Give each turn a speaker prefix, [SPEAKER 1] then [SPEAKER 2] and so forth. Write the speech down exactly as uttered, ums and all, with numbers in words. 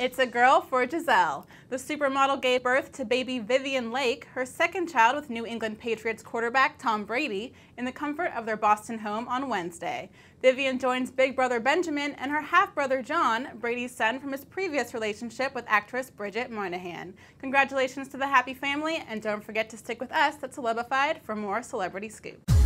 [SPEAKER 1] It's a girl for Gisele. The supermodel gave birth to baby Vivian Lake, her second child with New England Patriots quarterback Tom Brady, in the comfort of their Boston home on Wednesday. Vivian joins big brother Benjamin and her half-brother John, Brady's son from his previous relationship with actress Bridget Moynahan. Congratulations to the happy family, and don't forget to stick with us at Celebified for more celebrity scoop.